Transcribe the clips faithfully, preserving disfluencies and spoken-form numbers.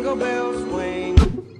jingle bells swing.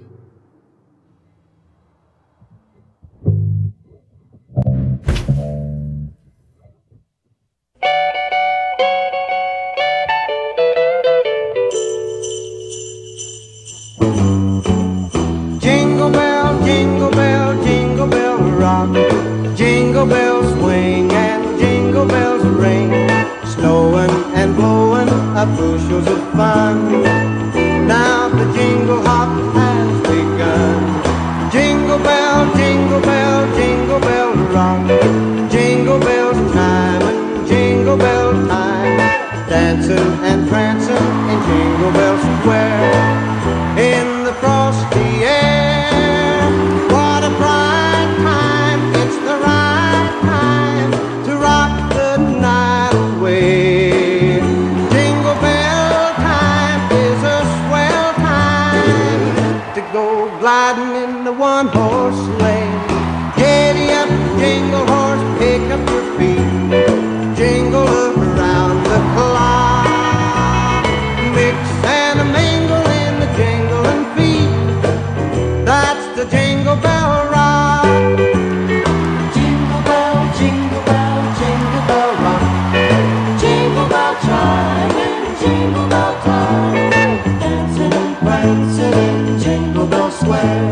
Jingle bell, jingle bell, jingle bell rock. Jingle bells swing and jingle bells ring. Snowing and blowing up bushels of fun. Now the jingle hop has begun. Jingle bell, jingle bell, jingle bell rock. Jingle bells chime and jingle bell time. Dancing and prancing in Jingle Bell Square. In the frosty air, what a bright time. It's the right time to rock the night away. Jingle bell time is a swell time to go gliding in the one-horse sleigh. Giddy up, jingle horse, pick up your feet. Jingle around the clock. Mix and a mingle in the jingling feet. That's the Jingle Bell Rock. Jingle bell, jingle bell, jingle bell rock. Jingle bell chime and jingle bell time. Dancing and prancing in Jingle Bell Square.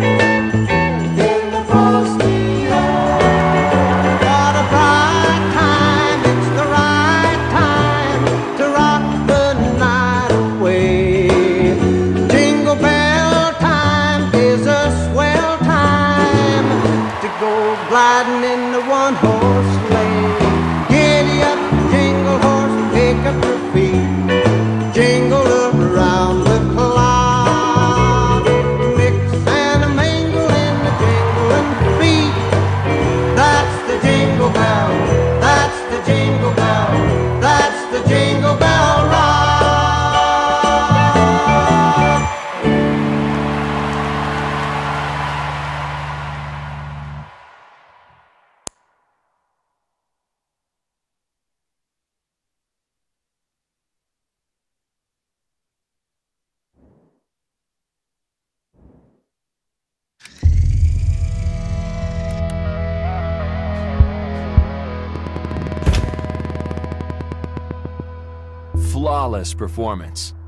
In the frosty air. What a bright time, it's the right time to rock the night away. Jingle bell time is a swell time to go gliding in the one-horse sleigh. Giddy up, jingle horse, pick up your feet. Jingle around the clock. Mix and a mingle in the jingling feet. That's the jingle bell, that's the jingle bell, that's the Jingle Bell Rock. Flawless performance.